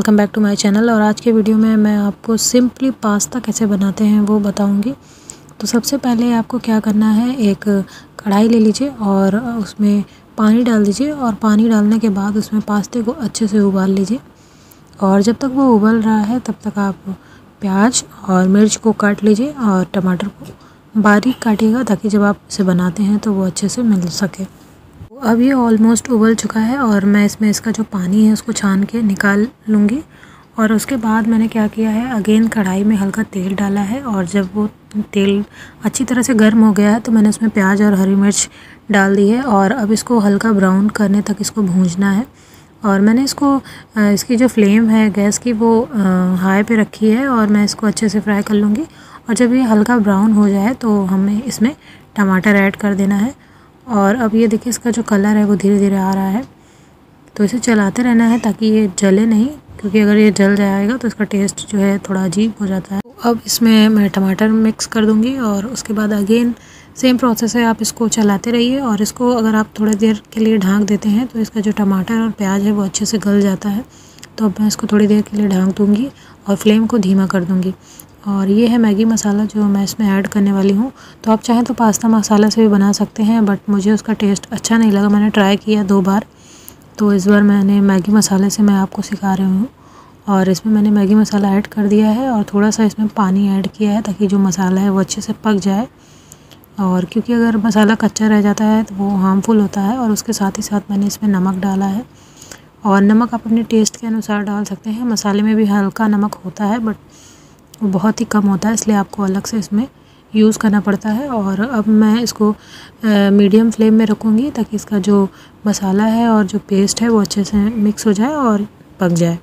Welcome back to my channel. और आज के वीडियो में मैं आपको सिंपली पास्ता कैसे बनाते हैं वो बताऊंगी। तो सबसे पहले आपको क्या करना है, एक कढ़ाई ले लीजिए और उसमें पानी डाल दीजिए और पानी डालने के बाद उसमें पास्ते को अच्छे से उबाल लीजिए। और जब तक वो उबल रहा है तब तक आप प्याज और मिर्च को काट लीजिए और टमाटर को बारीक काटिएगा ताकि जब आप इसे बनाते हैं तो वो अच्छे से मिल सके। अब ये ऑलमोस्ट उबल चुका है और मैं इसमें इसका जो पानी है उसको छान के निकाल लूँगी। और उसके बाद मैंने क्या किया है, अगेन कढ़ाई में हल्का तेल डाला है और जब वो तेल अच्छी तरह से गर्म हो गया है तो मैंने उसमें प्याज और हरी मिर्च डाल दी है और अब इसको हल्का ब्राउन करने तक इसको भूंजना है। और मैंने इसको इसकी जो फ्लेम है गैस की वो हाई पे रखी है और मैं इसको अच्छे से फ्राई कर लूँगी। और जब ये हल्का ब्राउन हो जाए तो हमें इसमें टमाटर ऐड कर देना है। और अब ये देखिए इसका जो कलर है वो धीरे धीरे आ रहा है, तो इसे चलाते रहना है ताकि ये जले नहीं, क्योंकि अगर ये जल जाएगा तो इसका टेस्ट जो है थोड़ा अजीब हो जाता है। अब इसमें मैं टमाटर मिक्स कर दूंगी और उसके बाद अगेन सेम प्रोसेस है, आप इसको चलाते रहिए। और इसको अगर आप थोड़ी देर के लिए ढाँक देते हैं तो इसका जो टमाटर और प्याज है वो अच्छे से गल जाता है। तो अब मैं इसको थोड़ी देर के लिए ढाँक दूँगी और फ्लेम को धीमा कर दूँगी। और ये है मैगी मसाला जो मैं इसमें ऐड करने वाली हूँ। तो आप चाहें तो पास्ता मसाला से भी बना सकते हैं, बट मुझे उसका टेस्ट अच्छा नहीं लगा। मैंने ट्राई किया 2 बार, तो इस बार मैंने मैगी मसाले से मैं आपको सिखा रही हूँ। और इसमें मैंने मैगी मसाला ऐड कर दिया है और थोड़ा सा इसमें पानी ऐड किया है ताकि जो मसाला है वो अच्छे से पक जाए। और क्योंकि अगर मसाला कच्चा रह जाता है तो वो हार्मफुल होता है। और उसके साथ ही साथ मैंने इसमें नमक डाला है और नमक आप अपने टेस्ट के अनुसार डाल सकते हैं। मसाले में भी हल्का नमक होता है बट वो बहुत ही कम होता है, इसलिए आपको अलग से इसमें यूज़ करना पड़ता है। और अब मैं इसको मीडियम फ्लेम में रखूँगी ताकि इसका जो मसाला है और जो पेस्ट है वो अच्छे से मिक्स हो जाए और पक जाए।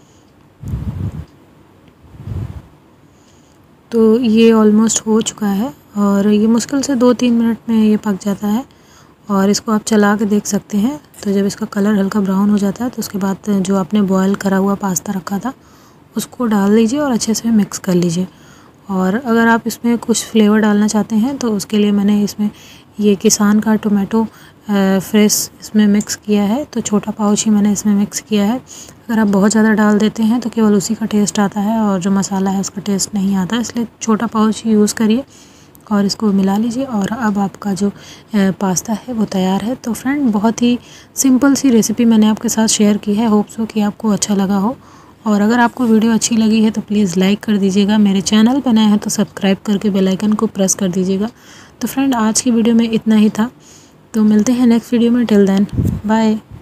तो ये ऑलमोस्ट हो चुका है और ये मुश्किल से 2-3 मिनट में ये पक जाता है। और इसको आप चला के देख सकते हैं। तो जब इसका कलर हल्का ब्राउन हो जाता है तो उसके बाद जो आपने बॉयल करा हुआ पास्ता रखा था उसको डाल दीजिए और अच्छे से मिक्स कर लीजिए। और अगर आप इसमें कुछ फ्लेवर डालना चाहते हैं तो उसके लिए मैंने इसमें ये किसान का टोमेटो फ्रेश इसमें मिक्स किया है, तो छोटा पाउच ही मैंने इसमें मिक्स किया है। अगर आप बहुत ज़्यादा डाल देते हैं तो केवल उसी का टेस्ट आता है और जो मसाला है उसका टेस्ट नहीं आता, इसलिए छोटा पाउच ही यूज़ करिए और इसको मिला लीजिए। और अब आपका जो पास्ता है वो तैयार है। तो फ्रेंड, बहुत ही सिंपल सी रेसिपी मैंने आपके साथ शेयर की है। होप सो कि आपको अच्छा लगा हो। और अगर आपको वीडियो अच्छी लगी है तो प्लीज़ लाइक कर दीजिएगा। मेरे चैनल पर नए हैं तो सब्सक्राइब करके बेल आइकन को प्रेस कर दीजिएगा। तो फ्रेंड, आज की वीडियो में इतना ही था, तो मिलते हैं नेक्स्ट वीडियो में। Till then bye.